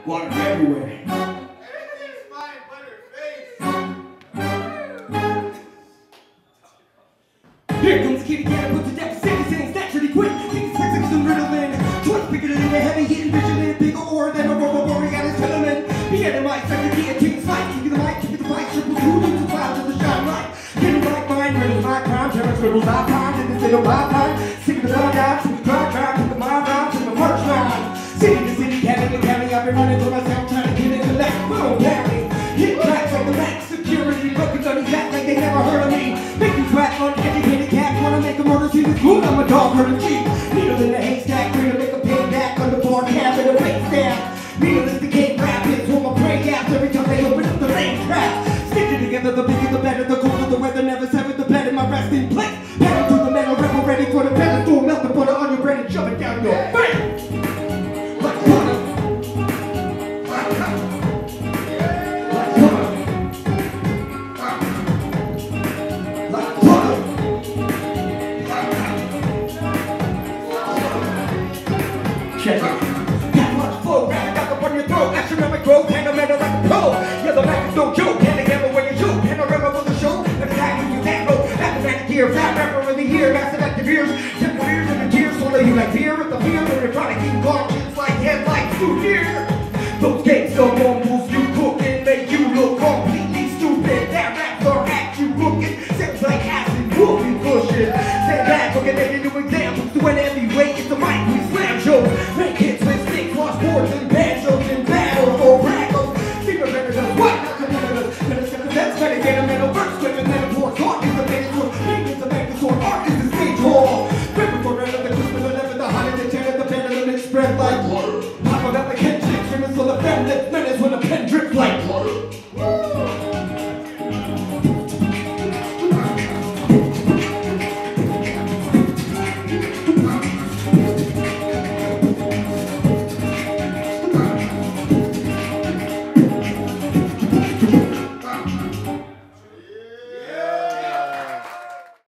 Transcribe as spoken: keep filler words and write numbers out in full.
Water everywhere. Everything's fine but her face. Here comes the kitty cat, puts it down, saying things naturally quick. Things fixing some riddling. Twice bigger than a heavy hitting vision, and bigger ore than a rubber borealis filament. Beheading my second guillotine slice, kicking the mic, kicking the mic, triple two, two, two clouds of the shine light. Getting like mine, riddles my crime, terror scribbles I find in this little my time. Sick of the dog out, sick of the dog drive, took the mind round, took the first line. City to city, county to county, I've been running for myself, trying to get into that. Boom, county. Hit tracks on the max, security, looking on these acts like they never heard of me. Making crap on educated cats, wanna make a murder scene, it's cool, I'm a dog herd of sheep. Needle in the haystack, free to make a payback on the board, cabin, a bait staff. Realistic rapids, hold my prey gaps every time they open up the lane trap. Stitching together, the bigger the better, the colder the weather, never severed the better, my resting place. Pedal through the metal, rebel ready for the pedestal, melt the butter on your bread and shove it down your face. Like butter. Like butter. Like butter. Like butter. Check it. Got much flow, got up on your throat, astronomic growth, and a matter like a pro. Yeah, the back is no joke, and the hammer when you shoot, and a rebel for the show, and the tag you that rope, acrobatic gear, fat rapper of the year, massive active ears, tip the ears and the tears, swallow you like beer with the fear, when you're trying to keep conscience like headlights through here. Those gates don't want moves you cook and make you look completely stupid. That raps are at you looking, sounds like acid whooping pushing. Stand back, look at any new examples, doing heavyweight, it's the mic we slam shows. Make hits with sticks, lost boards and banjos and battles or rackles. Secret records of what? Not competitors. That's better get a middle verse, quicker than a poor talk is the base tour. King is the main sword, art is the stage hall. River for red of the Christmas, eleven, the hundred, the ten, the pen, and the spread like water.